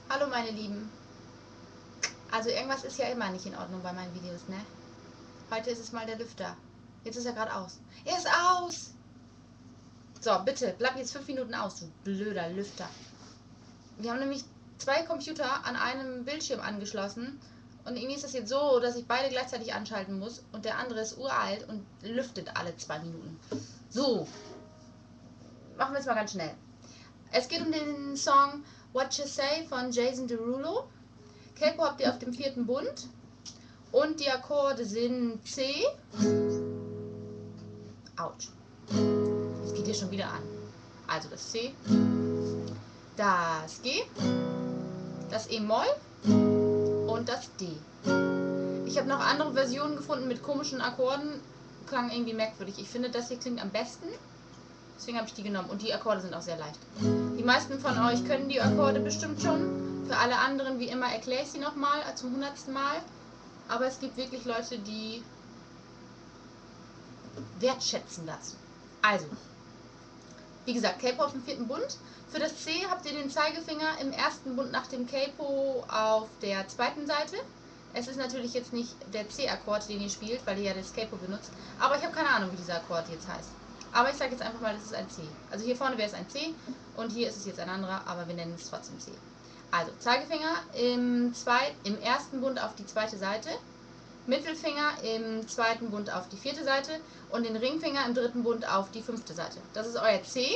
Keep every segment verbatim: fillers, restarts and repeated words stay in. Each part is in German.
Hallo meine Lieben. Also irgendwas ist ja immer nicht in Ordnung bei meinen Videos, ne? Heute ist es mal der Lüfter. Jetzt ist er gerade aus. Er ist aus! So, bitte, bleib jetzt fünf Minuten aus, du blöder Lüfter. Wir haben nämlich zwei Computer an einem Bildschirm angeschlossen. Und irgendwie ist das jetzt so, dass ich beide gleichzeitig anschalten muss. Und der andere ist uralt und lüftet alle zwei Minuten. So. Machen wir es mal ganz schnell. Es geht um den Song What You Say von Jason Derulo. Capo habt ihr auf dem vierten Bund. Und die Akkorde sind C. Autsch. Das geht hier schon wieder an. Also das C, das G, das E-Moll und das D. Ich habe noch andere Versionen gefunden mit komischen Akkorden. Klang irgendwie merkwürdig. Ich finde, das hier klingt am besten. Deswegen habe ich die genommen. Und die Akkorde sind auch sehr leicht. Die meisten von euch können die Akkorde bestimmt schon. Für alle anderen, wie immer, erkläre ich sie nochmal zum hundertsten Mal. Aber es gibt wirklich Leute, die wertschätzen das. Also, wie gesagt, Capo auf dem vierten Bund. Für das C habt ihr den Zeigefinger im ersten Bund nach dem Capo auf der zweiten Seite. Es ist natürlich jetzt nicht der C-Akkord, den ihr spielt, weil ihr ja das Capo benutzt. Aber ich habe keine Ahnung, wie dieser Akkord jetzt heißt. Aber ich sage jetzt einfach mal, das ist ein C. Also hier vorne wäre es ein C und hier ist es jetzt ein anderer, aber wir nennen es trotzdem C. Also Zeigefinger im, zweit, im ersten Bund auf die zweite Seite, Mittelfinger im zweiten Bund auf die vierte Seite und den Ringfinger im dritten Bund auf die fünfte Seite. Das ist euer C.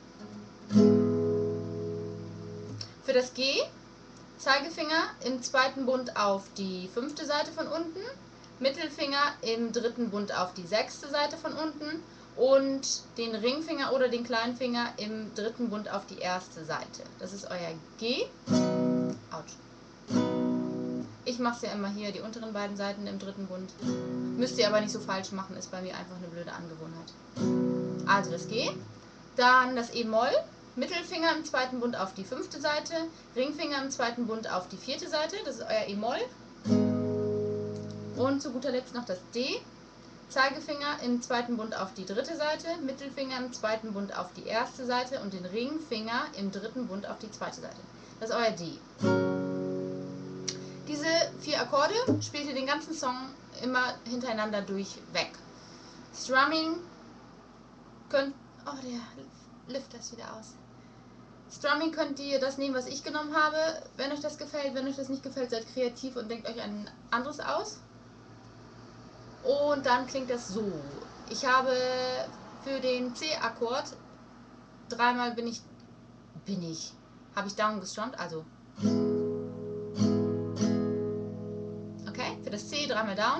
Für das G, Zeigefinger im zweiten Bund auf die fünfte Seite von unten, Mittelfinger im dritten Bund auf die sechste Seite von unten und den Ringfinger oder den kleinen Finger im dritten Bund auf die erste Seite. Das ist euer G. Autsch. Ich mache es ja immer hier, die unteren beiden Seiten im dritten Bund. Müsst ihr aber nicht so falsch machen, ist bei mir einfach eine blöde Angewohnheit. Also das G, dann das E-Moll, Mittelfinger im zweiten Bund auf die fünfte Seite, Ringfinger im zweiten Bund auf die vierte Seite, das ist euer E-Moll. Und zu guter Letzt noch das D, Zeigefinger im zweiten Bund auf die dritte Seite, Mittelfinger im zweiten Bund auf die erste Seite und den Ringfinger im dritten Bund auf die zweite Seite. Das ist euer D. Diese vier Akkorde spielt ihr den ganzen Song immer hintereinander durchweg. Strumming könnt... Oh, der Lüfter ist wieder aus. Strumming könnt ihr das nehmen, was ich genommen habe, wenn euch das gefällt. Wenn euch das nicht gefällt, seid kreativ und denkt euch ein anderes aus. Und dann klingt das so. Ich habe für den C-Akkord dreimal bin ich... Bin ich... Habe ich down gestrummt, also... Okay, für das C dreimal down.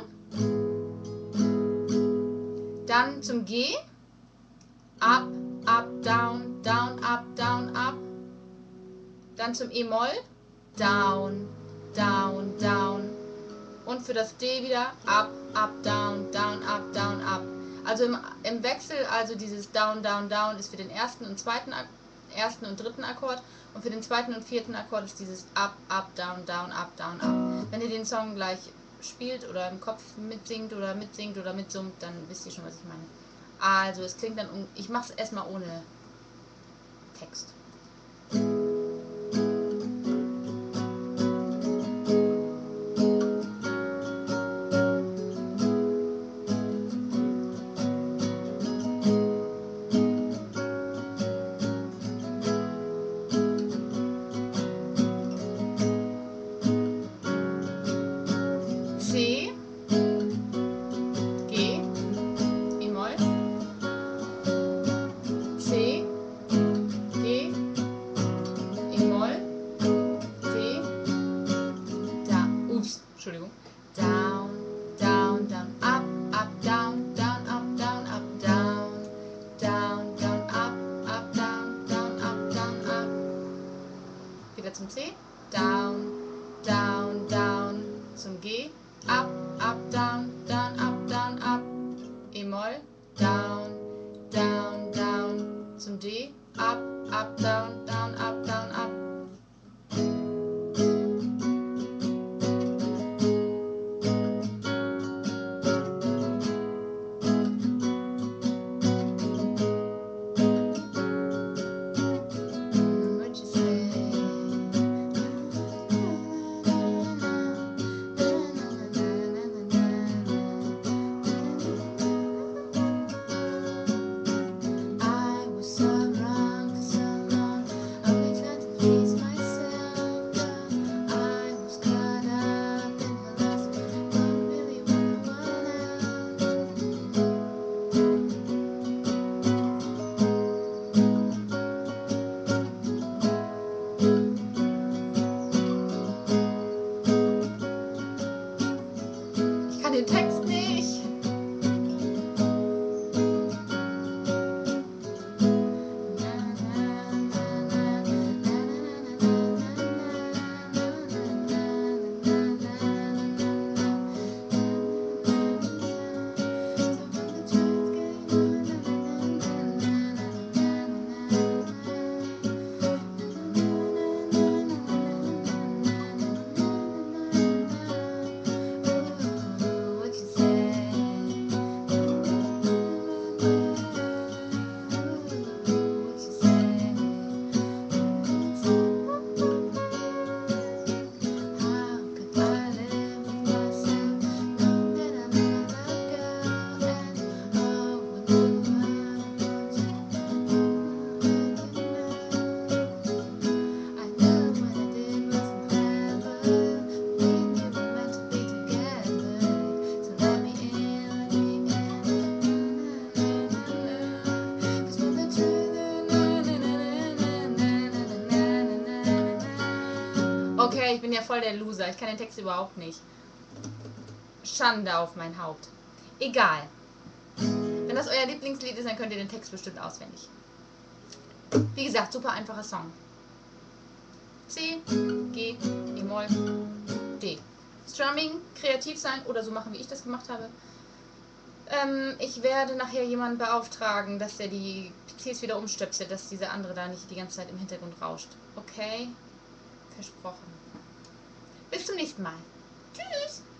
Dann zum G. Up, up, down, down, up, down, up. Dann zum E-Moll. Down, down, down. Und für das D wieder up, up, down, down, up, down, up. Also im, im Wechsel, also dieses down, down, down ist für den ersten und zweiten, ersten und dritten Akkord. Und für den zweiten und vierten Akkord ist dieses up, up, down, down, up, down, up. Wenn ihr den Song gleich spielt oder im Kopf mitsingt oder mitsingt oder mitsummt, dann wisst ihr schon, was ich meine. Also es klingt dann, ich mache es erstmal ohne Text. C, G, E-Moll, C, G, E-Moll, D, da, ups, Entschuldigung, down, down, down, up, up, down, down, up, down, up, down, down, down, up, up, down, down, up, down, up. Wieder zum C, down, down, down, zum G, up, up, down, down, up, down, up, E-Moll, down, down, down, zum D, up, up, down, down, up, down, up. What you say? Okay, ich bin ja voll der Loser. Ich kann den Text überhaupt nicht. Schande auf mein Haupt. Egal. Wenn das euer Lieblingslied ist, dann könnt ihr den Text bestimmt auswendig. Wie gesagt, super einfacher Song. C, G, E-Moll, D. Strumming, kreativ sein oder so machen, wie ich das gemacht habe. Ähm, ich werde nachher jemanden beauftragen, dass er die P Cs wieder umstöpselt, dass diese andere da nicht die ganze Zeit im Hintergrund rauscht. Okay? Versprochen. Bis zum nächsten Mal. Tschüss!